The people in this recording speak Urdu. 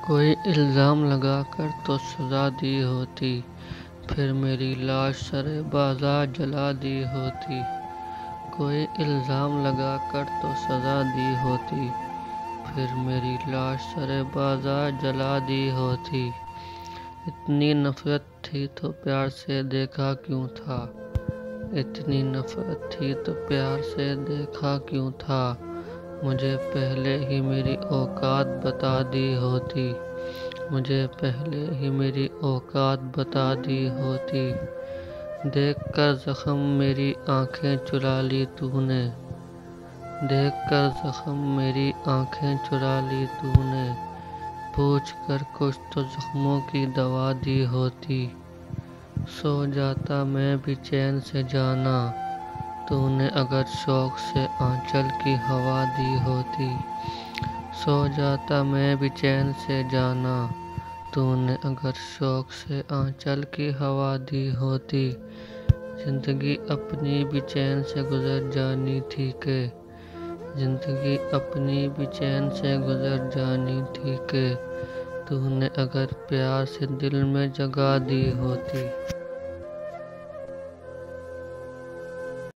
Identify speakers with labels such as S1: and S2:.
S1: کوئی الزام لگا کر تو سزا دی ہوتی، پھر میری لاش سر بازار جلا دی ہوتی۔ کوئی الزام لگا کر تو سزا دی ہوتی، پھر میری لاش سر بازار جلا دی ہوتی۔ اتنی نفرت تھی تو پیار سے دیکھا کیوں تھا، اتنی نفرت تھی تو پیار سے دیکھا کیوں تھا۔ مجھے پہلے ہی میری اوقات بتا دی ہوتی، مجھے پہلے ہی میری اوقات بتا دی ہوتی۔ دیکھ کر زخم میری آنکھیں چرا لی تو نے، دیکھ کر زخم میری آنکھیں چرا لی تو نے۔ پوچھ کر کچھ تو زخموں کی دوا دی ہوتی، سو جاتا میں بھی چین سے جانا، تو نے اگر شوق سے آنچل کی ہوا دی ہوتی۔ سو جاتا میں بھی چین سے جانا، تو نے اگر شوق سے آنچل کی ہوا دی ہوتی۔ زندگی اپنی بھی چین سے گزر جانی تھی کہ، زندگی اپنی بھی چین سے گزر جانی تھی کہ، تو نے اگر پیار سے دل میں جگہ دی ہوتی۔